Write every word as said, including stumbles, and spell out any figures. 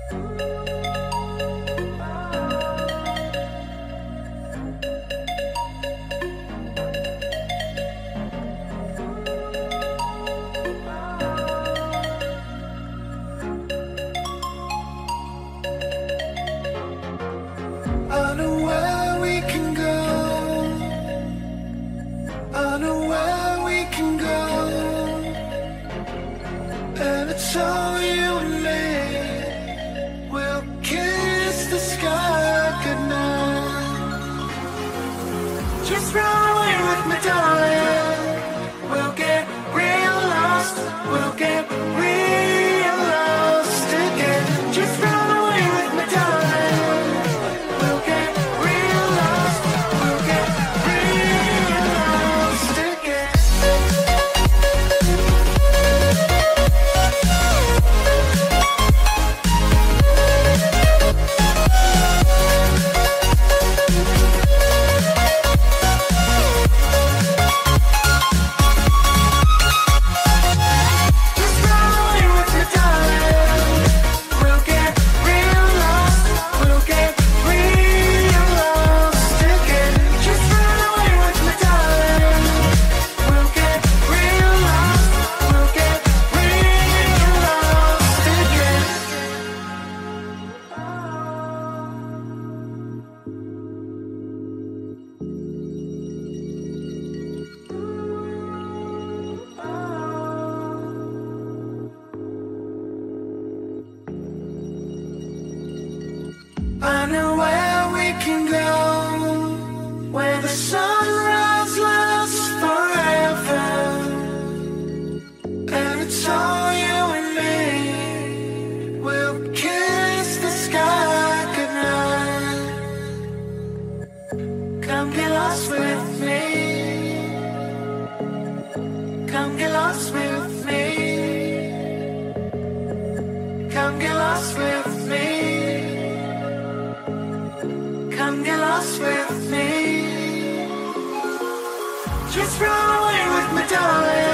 I know where we can go. I know where we can go. And it's all you and me. We'll kiss the sky goodnight. Just run away with me, darling. We'll get real lost. We'll get real lost again. Just run away with me, darling. We'll get real lost. We'll get real lost again. Just run away with me, darling. We'll get real lost. We'll get real lost again. Just run away with me, darling. We'll get real lost. We'll get real lost again. I know where we can go, where the sunrise lasts forever, and it's all you and me. We'll kiss the sky goodnight. Come get lost with me. Come get lost with me. Come get lost with me. Come get lost with me. Just run away with me, darling.